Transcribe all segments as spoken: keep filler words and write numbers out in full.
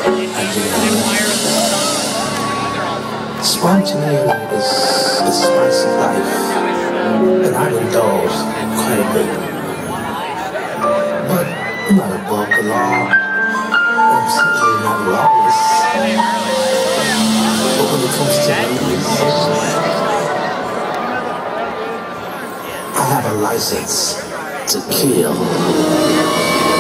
Spontaneity is the spice of life, and I indulge quite a bit. But I'm not above the law, and I'm certainly not lawless. But when it comes to ladies, I have a license to kill.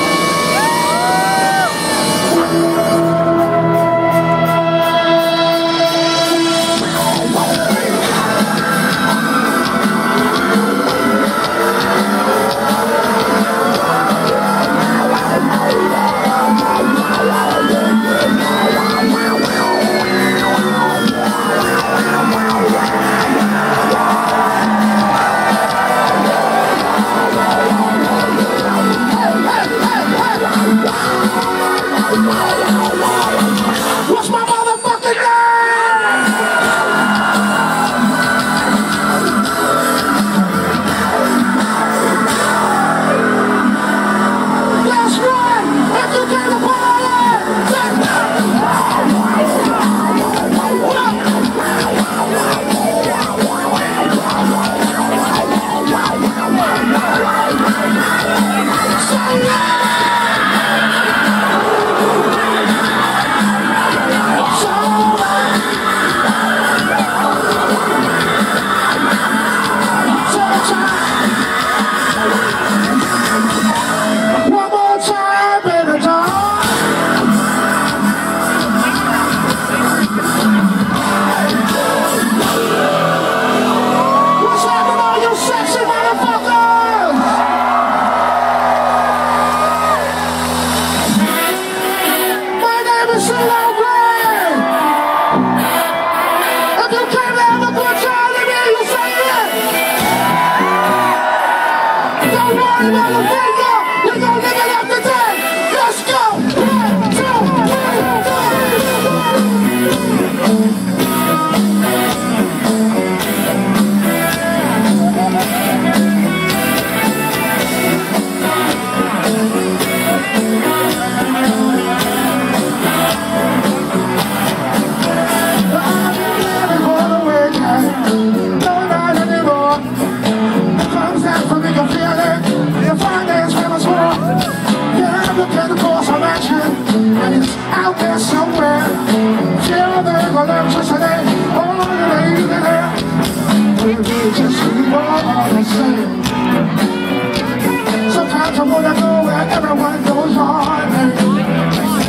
Out there somewhere, feel the electricity, all the way there. We just keep on the same. Sometimes I wanna go where everyone goes on.